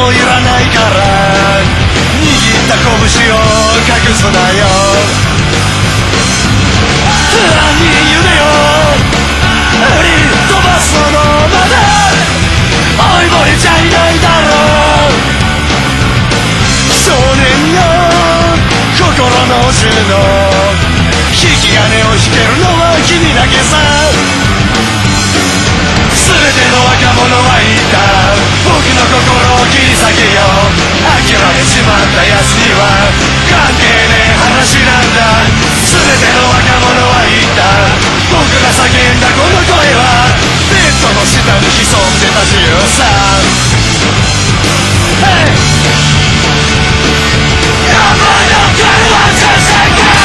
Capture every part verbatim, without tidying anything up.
もいらないから握った拳を隠すなよ。何夢を売り飛ばすのまで追いぼれちゃいないだろう。少年よ心の銃の引き金を引けるのは君だけさ。全ての若者は言った、僕の心を切り裂けよ。諦めちまった奴には関係ねえ話なんだ。全ての若者は言った、僕が叫んだこの声はベッドの下に潜んでた自由さ。Hey! 山の声は続く。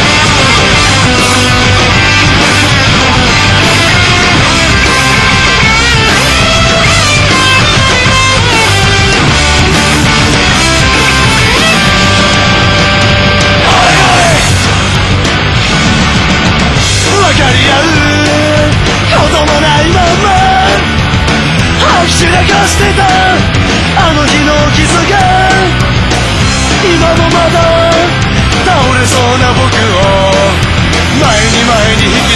分かり合うこともないまま吐き散らかしてたあの日の傷が今もまだ倒れそうな僕を前に前に引き